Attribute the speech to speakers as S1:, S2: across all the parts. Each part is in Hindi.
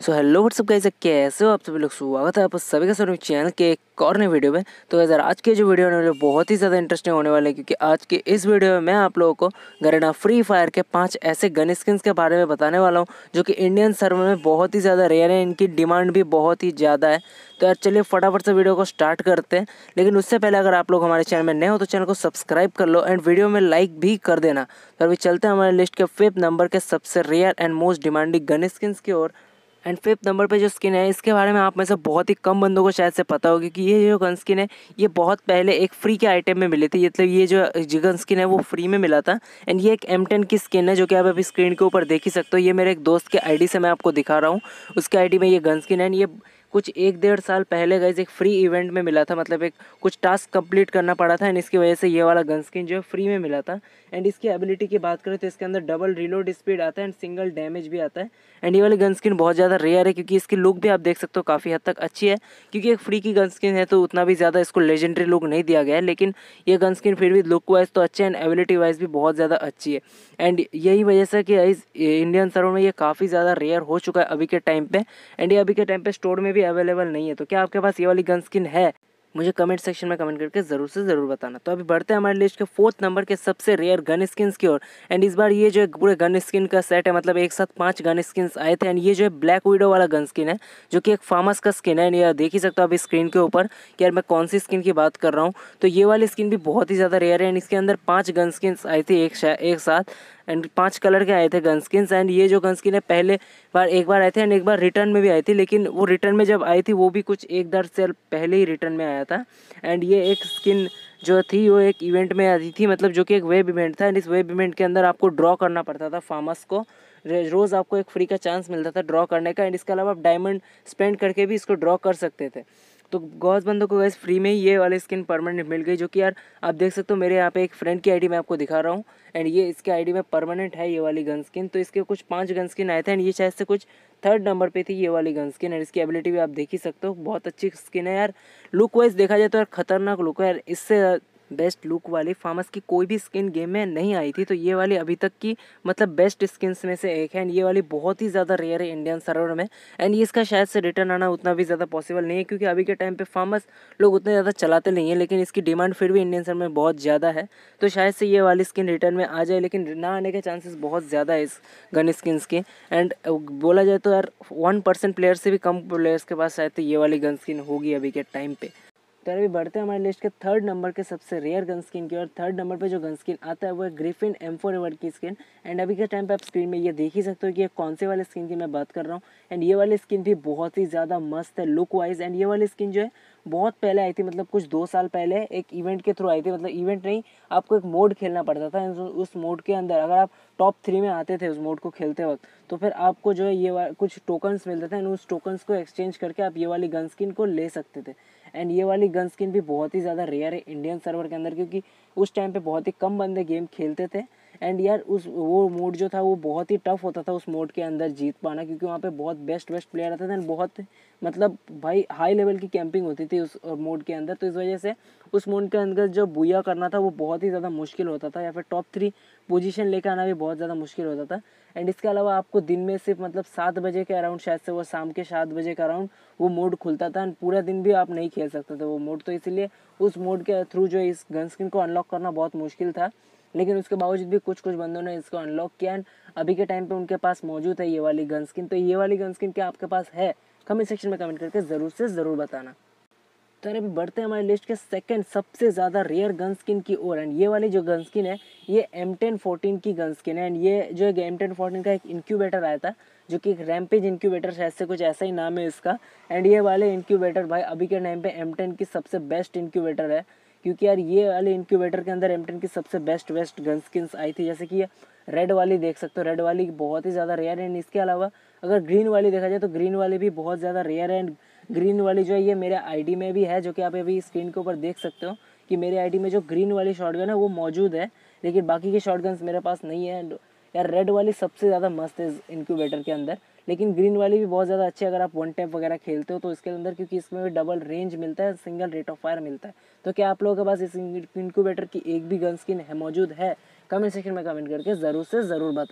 S1: सो हेलो व्हाट्सअप गाइस, कैसे हो आप सभी लोग। स्वागत है आप सभी का सभी चैनल के एक और नए वीडियो में। तो गाइस आज के जो वीडियो होने वाले बहुत ही ज़्यादा इंटरेस्टिंग होने वाले हैं, क्योंकि आज के इस वीडियो में मैं आप लोगों को गरीना फ्री फायर के 5 ऐसे गन स्किन्स के बारे में बताने वाला हूं जो कि इंडियन सर्वर में बहुत ही ज़्यादा रेयर है, इनकी डिमांड भी बहुत ही ज़्यादा है। तो यार चलिए फटाफट से वीडियो को स्टार्ट करते हैं। लेकिन उससे पहले अगर आप लोग हमारे चैनल में नए हो तो चैनल को सब्सक्राइब कर लो एंड वीडियो में लाइक भी कर देना। तो अभी चलते हैं हमारे लिस्ट के 5th नंबर के सबसे rare and most demanding gun skins की ओर। एंड 5th नंबर पे जो स्किन है इसके बारे में आप में से बहुत ही कम बंदों को शायद से पता होगी कि ये जो गन स्किन है ये बहुत पहले एक फ्री के आइटम में मिली थी। मतलब ये जो गन स्किन है वो फ्री में मिला था। एंड ये एक M10 की स्किन है जो कि आप अभी स्क्रीन के ऊपर देख ही सकते हो। ये मेरे एक दोस्त के आईडी से मैं आपको दिखा रहा हूँ, उसके आईडी में ये गन स्किन है। ये कुछ 1-1.5 साल पहले गाइस एक फ्री इवेंट में मिला था, मतलब एक कुछ टास्क कंप्लीट करना पड़ा था एंड इसकी वजह से ये वाला गन स्किन जो है फ्री में मिला था। एंड इसकी एबिलिटी की बात करें तो इसके अंदर डबल रिलोड स्पीड आता है एंड सिंगल डैमेज भी आता है। एंड ये वाली गन स्किन बहुत ज़्यादा रेयर है क्योंकि इसकी लुक भी आप देख सकते हो काफ़ी हद तक अच्छी है। क्योंकि एक फ्री की गन स्किन है तो उतना भी ज़्यादा इसको लेजेंडरी लुक नहीं दिया गया है, लेकिन ये गन स्किन फिर भी लुक वाइज तो अच्छी है एंड एबिलिटी वाइज भी बहुत ज़्यादा अच्छी है। एंड यही वजह से कि इस इंडियन सर्वर में ये काफ़ी ज़्यादा रेयर हो चुका है अभी के टाइम पे। एंड ये अभी के टाइम पे स्टोर में भी अवेलेबल नहीं है। तो क्या आपके पास ये वाली गन स्किन है? मुझे कमेंट सेक्शन में कमेंट करके ज़रूर से ज़रूर बताना। तो अभी बढ़ते हैं हमारे लिस्ट के 4th नंबर के सबसे रेयर गन स्किन्स की ओर। एंड इस बार ये जो पूरे गन स्किन का सेट है, मतलब एक साथ 5 गन स्किन्स आए थे। एंड ये जो है ब्लैक विडो वाला गन स्किन है जो कि एक फार्मस का स्किन है। एंड ये देख ही सकते हो अभी स्क्रीन के ऊपर कि यार मैं कौन सी स्किन की बात कर रहा हूँ। तो ये वाली स्किन भी बहुत ही ज़्यादा रेयर है एंड इसके अंदर 5 गन स्किन्स आई थी एक साथ। एंड 5 कलर के आए थे गन स्किन्स। एंड ये जो गन स्किन है पहले एक बार आए थे एंड एक बार रिटर्न में भी आई थी, लेकिन वो रिटर्न में जब आई थी वो भी कुछ 1-1.5 साल पहले ही रिटर्न में आया था। एंड ये एक स्किन जो थी वो एक इवेंट में आई थी, मतलब जो कि एक वेब इवेंट था। एंड इस वेब इवेंट के अंदर आपको ड्रॉ करना पड़ता था फार्मस को। रोज़ आपको एक फ्री का चांस मिलता था ड्रॉ करने का। एंड इसके अलावा आप डायमंड स्पेंड करके भी इसको ड्रॉ कर सकते थे। तो गॉस बंदों को गैस फ्री में ही ये वाली स्किन परमानेंट मिल गई, जो कि यार आप देख सकते हो मेरे यहाँ पे एक फ्रेंड की आईडी मैं आपको दिखा रहा हूँ। एंड ये इसके आईडी में परमानेंट है ये वाली गन स्किन। तो इसके कुछ 5 गन स्किन आए थे एंड ये शायद से कुछ 3rd नंबर पे थी ये वाली गन स्किन। एंड इसकी एबिलिटी भी आप देख ही सकते हो, बहुत अच्छी स्किन है यार। लुक वाइज देखा जाए तो यार खतरनाक लुक है यार। इससे बेस्ट लुक वाली फार्मस की कोई भी स्किन गेम में नहीं आई थी। तो ये वाली अभी तक की मतलब बेस्ट स्किन्स में से एक है। एंड ये वाली बहुत ही ज़्यादा रेयर है इंडियन सर्वर में। एंड इसका शायद से रिटर्न आना उतना भी ज़्यादा पॉसिबल नहीं है क्योंकि अभी के टाइम पे फार्मस लोग उतने ज़्यादा चलाते नहीं हैं, लेकिन इसकी डिमांड फिर भी इंडियन सर्वर में बहुत ज़्यादा है। तो शायद से ये वाली स्किन रिटर्न में आ जाए, लेकिन ना आने के चांसेस बहुत ज़्यादा है इस गन स्किन्स के। एंड बोला जाए तो यार 1% प्लेयर से भी कम प्लेयर्स के पास शायद तो ये वाली गन स्किन होगी अभी के टाइम पे। तो अभी बढ़ते हैं हमारे लिस्ट के 3rd नंबर के सबसे रेयर गन स्किन की। और 3rd नंबर पे जो गन स्किन आता है वो है ग्रिफिन M4 एवर्ड की स्किन। एंड अभी के टाइम पे आप स्क्रीन में ये देख ही सकते हो कि ये कौन से वाले स्किन की मैं बात कर रहा हूँ। एंड ये वाली स्किन भी बहुत ही ज़्यादा मस्त है लुक वाइज। एंड ये वाली स्किन जो है बहुत पहले आई थी, मतलब कुछ 2 साल पहले एक इवेंट के थ्रू आई थी। मतलब इवेंट नहीं, आपको एक मोड खेलना पड़ता था। उस मोड के अंदर अगर आप टॉप 3 में आते थे उस मोड को खेलते वक्त, तो फिर आपको जो है ये कुछ टोकन्स मिलते थे एंड उस टोकन्स को एक्सचेंज करके आप ये वाली गन स्किन को ले सकते थे। एंड ये वाली गन स्किन भी बहुत ही ज़्यादा रेयर है इंडियन सर्वर के अंदर, क्योंकि उस टाइम पे बहुत ही कम बंदे गेम खेलते थे। एंड यार वो मोड जो था वो बहुत ही टफ होता था उस मोड के अंदर जीत पाना, क्योंकि वहाँ पे बहुत बेस्ट प्लेयर आते थे एंड बहुत मतलब भाई हाई लेवल की कैंपिंग होती थी उस मोड के अंदर। तो इस वजह से उस मोड के अंदर जो बुया करना था वो बहुत ही ज़्यादा मुश्किल होता था, या फिर टॉप 3 पोजीशन लेकर आना भी बहुत ज़्यादा मुश्किल होता था। एंड इसके अलावा आपको दिन में सिर्फ मतलब 7 बजे के अराउंड, शायद से वो शाम के 7 बजे के अराउंड वो मोड खुलता था एंड पूरा दिन भी आप नहीं खेल सकते थे वो मोड। तो इसलिए उस मोड के थ्रू जो इस गन स्किन को अनलॉक करना बहुत मुश्किल था, लेकिन उसके बावजूद भी कुछ बंदों ने इसको अनलॉक किया एंड अभी के टाइम पे उनके पास मौजूद है ये वाली गन स्किन। तो ये वाली गन स्किन क्या आपके पास है? कमेंट सेक्शन में कमेंट करके ज़रूर से ज़रूर बताना। तो अभी बढ़ते हैं हमारे लिस्ट के 2nd सबसे ज़्यादा रेयर गन स्किन की ओर। एंड ये वाली जो गन स्किन है ये M1014 की गन स्किन है। एंड ये जो है M1014 का एक इंक्यूबेटर आया था जो कि एक रैम्पेज इंक्यूबेटर, शायद से कुछ ऐसा ही नाम है इसका। एंड ये वाले इंक्यूबेटर भाई अभी के टाइम पे M10 की सबसे बेस्ट इंक्यूबेटर है, क्योंकि यार ये वाले इंक्यूबेटर के अंदर M10 की सबसे बेस्ट गन स्किन्स आई थी। जैसे कि ये रेड वाली देख सकते हो, रेड वाली बहुत ही ज़्यादा रेयर है। एंड इसके अलावा अगर ग्रीन वाली देखा जाए तो ग्रीन वाली भी बहुत ज़्यादा रेयर है। एंड ग्रीन वाली जो है ये मेरे आईडी में भी है, जो कि आप अभी स्क्रीन के ऊपर देख सकते हो कि मेरे आईडी में जो ग्रीन वाली शॉटगन है वो मौजूद है, लेकिन बाकी की शॉटगन्स मेरे पास नहीं है। यार रेड वाली सबसे ज़्यादा मस्त है इस इंक्यूबेटर के अंदर, लेकिन ग्रीन वाली भी बहुत ज़्यादा अच्छी है अगर आप 1 टैप वगैरह खेलते हो तो इसके अंदर, क्योंकि इसमें भी डबल रेंज मिलता है, सिंगल रेट ऑफ फायर मिलता है। तो क्या आप लोगों के पास इस इंक्यूबेटर की एक भी गन स्किन है मौजूद है? कमेंट सेक्शन में कमेंट करके ज़रूर से ज़रूर बताना।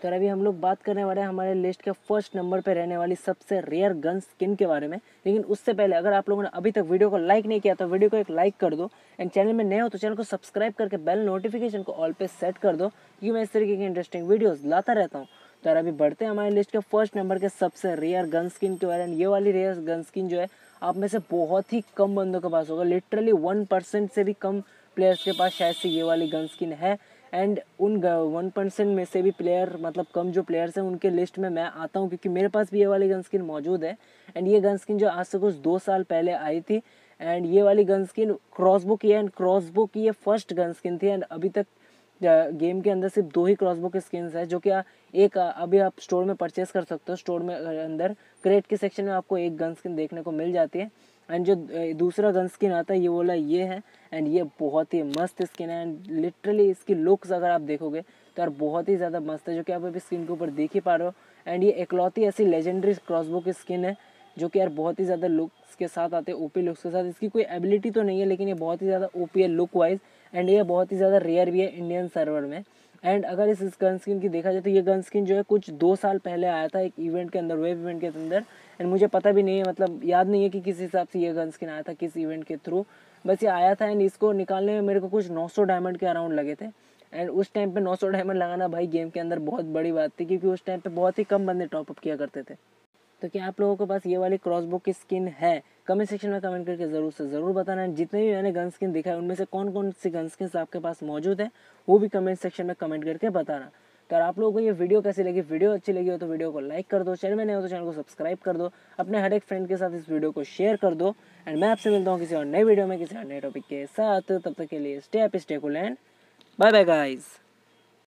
S1: तो अभी हम लोग बात करने वाले हैं हमारे लिस्ट के फर्स्ट नंबर पे रहने वाली सबसे रेयर गन स्किन के बारे में। लेकिन उससे पहले अगर आप लोगों ने अभी तक वीडियो को लाइक नहीं किया तो वीडियो को एक लाइक कर दो, एंड चैनल में नए हो तो चैनल को सब्सक्राइब करके बेल नोटिफिकेशन को ऑल पे सेट कर दो, क्योंकि मैं इस तरीके की इंटरेस्टिंग वीडियोज़ लाता रहता हूँ। तो यार अभी बढ़ते हैं हमारे लिस्ट के फर्स्ट नंबर के सबसे रेयर गन स्किन के बारे में। ये वाली रेयर गन स्किन जो है आप में से बहुत ही कम बंदों के पास होगा, लिटरली 1% से भी कम प्लेयर्स के पास शायद से ये वाली गन स्किन है। एंड उन 1% में से भी प्लेयर, मतलब कम जो प्लेयर्स हैं उनके लिस्ट में मैं आता हूँ, क्योंकि मेरे पास भी ये वाली गन स्किन मौजूद है। एंड ये गन स्किन जो आज से कुछ 2 साल पहले आई थी, एंड ये वाली गन स्किन क्रॉसबो की है, एंड क्रॉसबो की ये फर्स्ट गन स्किन थी। एंड अभी तक गेम के अंदर सिर्फ 2 ही क्रॉसबो के स्किन्स है, जो कि एक अभी आप स्टोर में परचेस कर सकते हो। स्टोर में अंदर क्रेट के सेक्शन में आपको एक गन स्किन देखने को मिल जाती है। एंड जो दूसरा गन स्किन आता है ये वाला ये है, एंड ये बहुत ही मस्त स्किन है। एंड लिटरली इसकी लुक्स अगर आप देखोगे तो यार बहुत ही ज़्यादा मस्त है, जो कि आप अभी स्किन के ऊपर देख ही पा रहे हो। एंड ये इकलौती ऐसी लेजेंडरी क्रॉसबो की स्किन है जो कि यार बहुत ही ज़्यादा लुक्स के साथ आते हैं, ओपी लुक्स के साथ। इसकी कोई एबिलिटी तो नहीं है, लेकिन ये बहुत ही ज़्यादा ओपी है लुक वाइज, एंड ये बहुत ही ज़्यादा रेयर भी है इंडियन सर्वर में। एंड अगर इस गन स्किन की देखा जाए तो ये गन स्किन जो है कुछ 2 साल पहले आया था एक इवेंट के अंदर, वेब इवेंट के अंदर। एंड मुझे पता भी नहीं है, मतलब याद नहीं है कि किस हिसाब से ये गन स्किन आया था, किस इवेंट के थ्रू, बस ये आया था। एंड इसको निकालने में मेरे को कुछ 900 डायमंड के अराउंड लगे थे। एंड उस टाइम पे 900 डायमंड लगाना भाई गेम के अंदर बहुत बड़ी बात थी, क्योंकि उस टाइम पे बहुत ही कम बंदे टॉपअप किया करते थे। तो क्या आप लोगों के पास ये वाली क्रॉसबो की स्किन है? कमेंट सेक्शन में कमेंट करके ज़रूर से ज़रूर बताना। जितने भी मैंने गन स्किन दिखा है उनमें से कौन कौन सी गन स्किन आपके पास मौजूद है वो भी कमेंट सेक्शन में कमेंट करके बताना। तो आप लोगों को ये वीडियो कैसी लगी, वीडियो अच्छी लगी हो तो वीडियो को लाइक कर दो, चैनल में नए हो तो चैनल को सब्सक्राइब कर दो, अपने हर एक फ्रेंड के साथ इस वीडियो को शेयर कर दो। एंड मैं आपसे मिलता हूँ किसी और नई वीडियो में किसी और नए टॉपिक के साथ। तब तक के लिए stay happy, stay cool and bye bye guys.